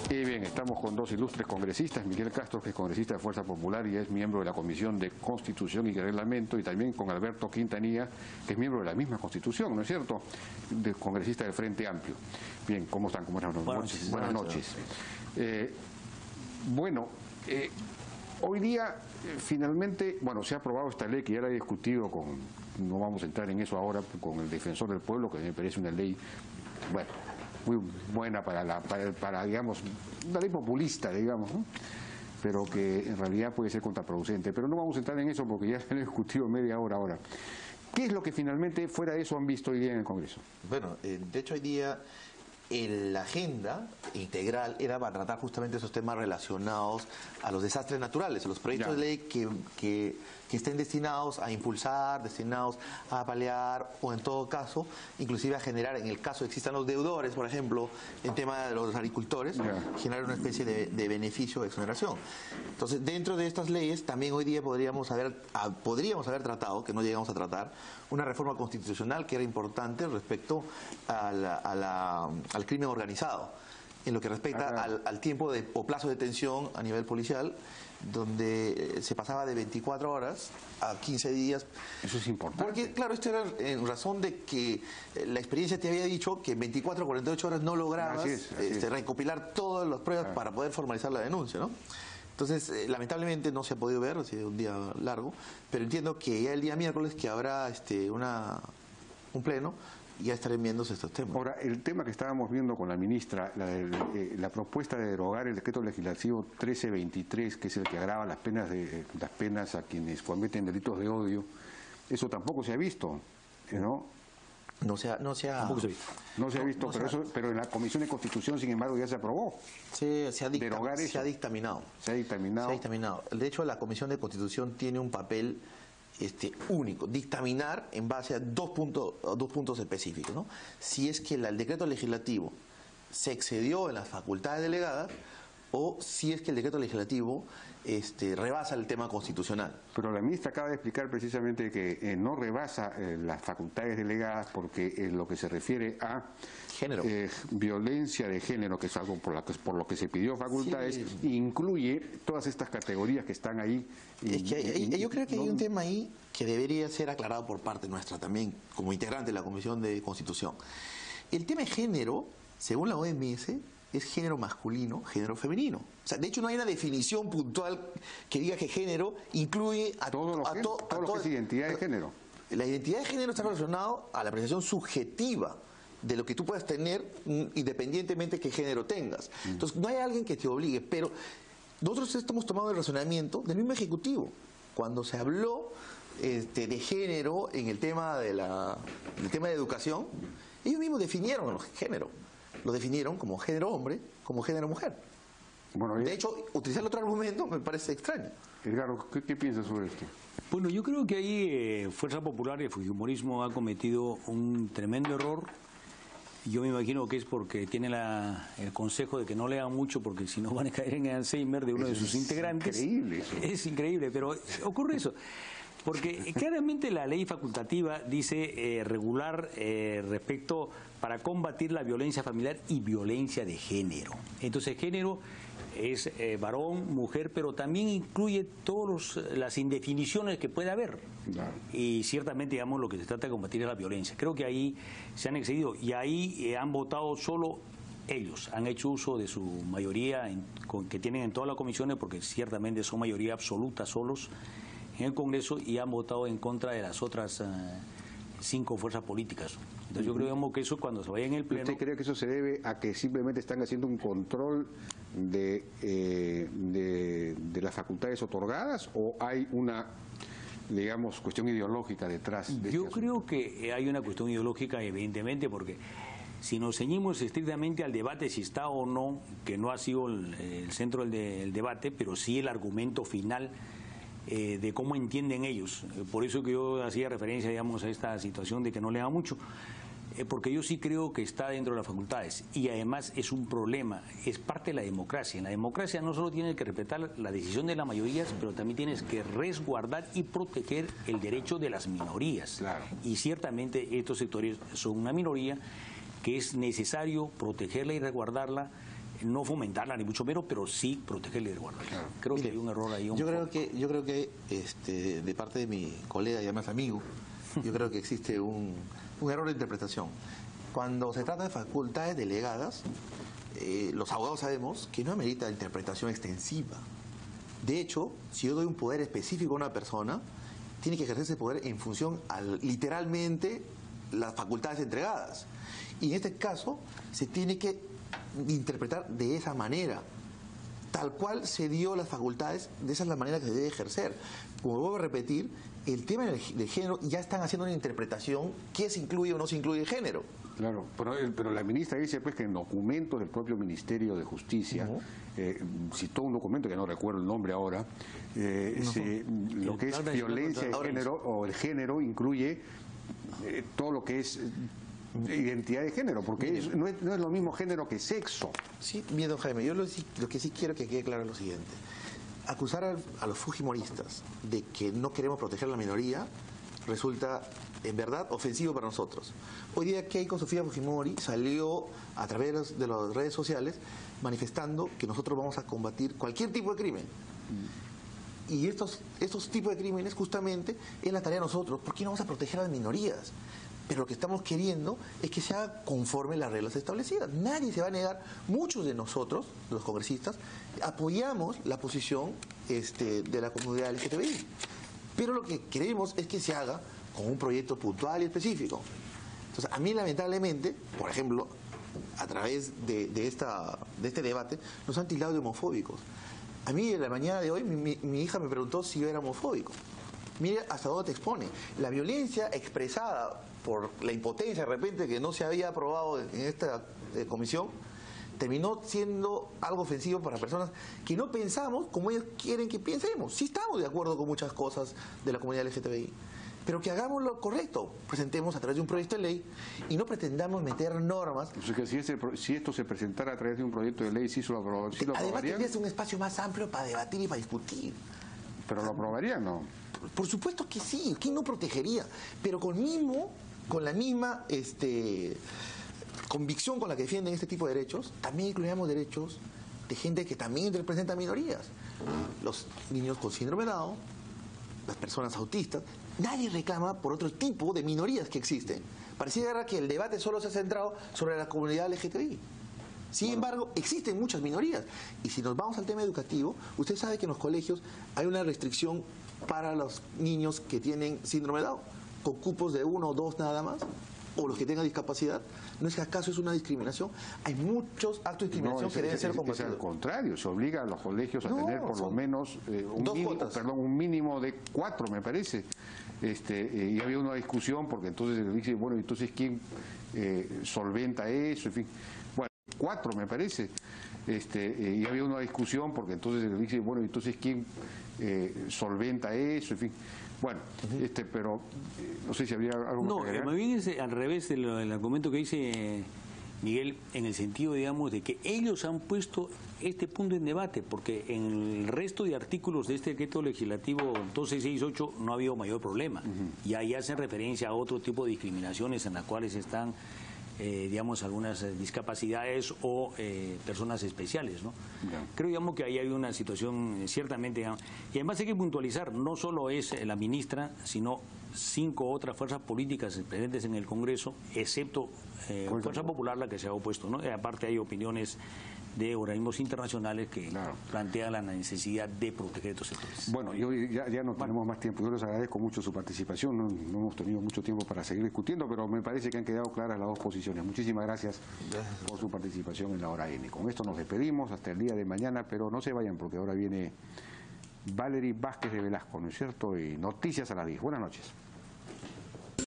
Y bien, estamos con dos ilustres congresistas, Miguel Castro, que es congresista de Fuerza Popular y es miembro de la Comisión de Constitución y Reglamento, y también con Alberto Quintanilla, que es miembro de la misma Constitución, ¿no es cierto?, congresista del Frente Amplio. Bien, ¿cómo están? ¿Cómo están? Buenas noches. Hoy día, finalmente, se ha aprobado esta ley que ya la he discutido no vamos a entrar en eso ahora, con el Defensor del Pueblo, que me parece una ley, muy buena para digamos, una ley populista, digamos, ¿no?, pero que en realidad puede ser contraproducente. Pero no vamos a entrar en eso porque ya se lo he discutido media hora ahora. ¿Qué es lo que finalmente fuera de eso han visto hoy día en el Congreso? Bueno, de hecho hoy día la agenda integral era para tratar justamente esos temas relacionados a los desastres naturales, a los proyectos de ley que estén destinados a impulsar, destinados a paliar o en todo caso, inclusive a generar, en el caso existan los deudores, por ejemplo, en tema de los agricultores, generar una especie de beneficio de exoneración. Entonces, dentro de estas leyes, también hoy día podríamos haber tratado, que no llegamos a tratar, una reforma constitucional que era importante respecto al crimen organizado, en lo que respecta al tiempo o plazo de detención a nivel policial, donde se pasaba de 24 horas a 15 días. Eso es importante. Porque, claro, esto era en razón de que la experiencia te había dicho que en 24 o 48 horas no lograbas recopilar todas las pruebas para poder formalizar la denuncia, ¿no? Entonces, lamentablemente no se ha podido ver, ha sido un día largo, pero entiendo que ya el día miércoles que habrá un pleno, ya estarán viéndose estos temas. Ahora, el tema que estábamos viendo con la ministra, la propuesta de derogar el decreto legislativo 1323, que es el que agrava las penas a quienes cometen delitos de odio, eso tampoco se ha visto, ¿no? No se ha visto, pero en la Comisión de Constitución, sin embargo, ya se aprobó. Se ha dictaminado. Se ha dictaminado. De hecho, la Comisión de Constitución tiene un papel único, dictaminar en base a dos puntos específicos, ¿no? Si es que el decreto legislativo se excedió en las facultades delegadas o si es que el decreto legislativo rebasa el tema constitucional. Pero la ministra acaba de explicar precisamente que no rebasa las facultades delegadas porque lo que se refiere a género, violencia de género, que es algo por lo que se pidió facultades, incluye todas estas categorías que están ahí. Yo creo que hay un tema ahí que debería ser aclarado por parte nuestra también, como integrante de la Comisión de Constitución. El tema de género, según la OMS, es género masculino, género femenino. O sea, de hecho no hay una definición puntual que diga que género incluye a todo lo que es identidad de género. La identidad de género está relacionado a la apreciación subjetiva de lo que tú puedas tener independientemente de qué género tengas. Entonces no hay alguien que te obligue, pero nosotros estamos tomando el razonamiento del mismo Ejecutivo. Cuando se habló de género en el tema de educación, ellos mismos definieron el género. Lo definieron como género hombre, como género mujer. De hecho, utilizar el otro argumento me parece extraño. Edgardo, ¿qué piensas sobre esto? Bueno, yo creo que ahí Fuerza Popular y el Fujimorismo ha cometido un tremendo error. Yo me imagino que es porque tiene el consejo de que no lean mucho, porque si no van a caer en el Alzheimer de uno de sus integrantes. Es increíble eso. Es increíble, pero ocurre eso. Porque claramente la ley facultativa dice regular respecto para combatir la violencia familiar y violencia de género. Entonces género es varón, mujer, pero también incluye todas las indefiniciones que puede haber. Claro. Y ciertamente, digamos, lo que se trata de combatir es la violencia. Creo que ahí se han excedido y ahí han votado solo ellos. Han hecho uso de su mayoría que tienen en todas las comisiones, porque ciertamente son mayoría absoluta solos en el Congreso, y han votado en contra de las otras 5 fuerzas políticas. Entonces yo creo que eso, cuando se vaya en el pleno... ¿Usted cree que eso se debe a que simplemente están haciendo un control de las facultades otorgadas, o hay una, digamos, cuestión ideológica detrás de Yo creo que hay una cuestión ideológica, evidentemente, porque si nos ceñimos estrictamente al debate, si está o no, que no ha sido el centro del debate, pero sí el argumento final de cómo entienden ellos. Por eso que yo hacía referencia, digamos, a esta situación de que no lea mucho, porque yo sí creo que está dentro de las facultades, y además es un problema, es parte de la democracia. En la democracia no solo tienes que respetar la decisión de las mayorías, pero también tienes que resguardar y proteger el derecho de las minorías. Claro. Y ciertamente estos sectores son una minoría que es necesario protegerla y resguardarla no fomentarla ni mucho menos, pero sí protegerle de guarda. Claro. Creo Mire, que hay un error ahí. Yo creo que de parte de mi colega y además amigo, yo creo que existe un error de interpretación. Cuando se trata de facultades delegadas, los abogados sabemos que no amerita interpretación extensiva. De hecho, si yo doy un poder específico a una persona, tiene que ejercer ese poder en función a literalmente las facultades entregadas. Y en este caso se tiene que interpretar de esa manera. Tal cual se dio las facultades, de esa es la manera que se debe ejercer. Como vuelvo a repetir, el tema de género ya están haciendo una interpretación, qué se incluye o no se incluye el género. Claro, pero la ministra dice pues que en documentos del propio Ministerio de Justicia, citó un documento que no recuerdo el nombre ahora, lo que es violencia de género o el género incluye todo lo que es identidad de género, porque no es lo mismo género que sexo. Sí, bien, don Jaime, yo lo que sí quiero que quede claro es lo siguiente. Acusar a los fujimoristas de que no queremos proteger a la minoría resulta, en verdad, ofensivo para nosotros. Hoy día Keiko Sofía Fujimori salió a través de las redes sociales manifestando que nosotros vamos a combatir cualquier tipo de crimen. Y estos tipos de crímenes justamente es la tarea de nosotros, porque no vamos a proteger a las minorías. Pero lo que estamos queriendo es que se haga conforme las reglas establecidas. Nadie se va a negar. Muchos de nosotros, los congresistas, apoyamos la posición de la comunidad LGTBI. Pero lo que queremos es que se haga con un proyecto puntual y específico. Entonces, a mí lamentablemente, por ejemplo, a través de este debate, nos han tildado de homofóbicos. A mí en la mañana de hoy mi hija me preguntó si yo era homofóbico. Mire hasta dónde te expone. La violencia expresada por la impotencia de repente que no se había aprobado en esta comisión, terminó siendo algo ofensivo para personas que no pensamos como ellos quieren que pensemos. Sí estamos de acuerdo con muchas cosas de la comunidad LGTBI, pero que hagamos lo correcto. Presentemos a través de un proyecto de ley y no pretendamos meter normas. O sea que si esto se presentara a través de un proyecto de ley, ¿sí lo aprobarían? Además tendrías un espacio más amplio para debatir y para discutir. ¿Pero lo aprobarían, no? Por supuesto que sí. ¿Quién no protegería? Pero con la misma convicción con la que defienden este tipo de derechos, también incluíamos derechos de gente que también representa minorías. Los niños con síndrome de Down, las personas autistas. Nadie reclama por otro tipo de minorías que existen. Pareciera que el debate solo se ha centrado sobre la comunidad LGTBI. Sin embargo, existen muchas minorías. Y si nos vamos al tema educativo, usted sabe que en los colegios hay una restricción para los niños que tienen síndrome de Down, con cupos de 1 o 2 nada más, o los que tengan discapacidad. ¿No es que acaso es una discriminación? Hay muchos actos de discriminación que deben ser combatidos. Es al contrario, se obliga a los colegios a tener por lo menos un mínimo de 4, me parece. Y había una discusión porque entonces dice, bueno, entonces ¿quién solventa eso? En fin, bueno, 4 me parece. Y había una discusión porque entonces dice, bueno, entonces ¿quién solventa eso? En fin, bueno, pero no sé si habría algo no, que agregar. más bien es al revés del argumento que dice Miguel, en el sentido, digamos, de que ellos han puesto este punto en debate, porque en el resto de artículos de este decreto legislativo 12668 no ha habido mayor problema. Y ahí hacen referencia a otro tipo de discriminaciones en las cuales están digamos, algunas discapacidades o personas especiales, ¿no? Creo, digamos, que ahí hay una situación ciertamente, digamos, y además hay que puntualizar, no solo es la ministra, sino 5 otras fuerzas políticas presentes en el Congreso, excepto Fuerza Popular, la que se ha opuesto, ¿no? Aparte hay opiniones de organismos internacionales que plantean la necesidad de proteger estos sectores. Bueno, ya no tenemos más tiempo. Yo les agradezco mucho su participación. No hemos tenido mucho tiempo para seguir discutiendo, pero me parece que han quedado claras las dos posiciones. Muchísimas gracias por su participación en la Hora N. Con esto nos despedimos hasta el día de mañana, pero no se vayan porque ahora viene Valerie Vázquez de Velasco, ¿no es cierto? Y noticias a las 10. Buenas noches.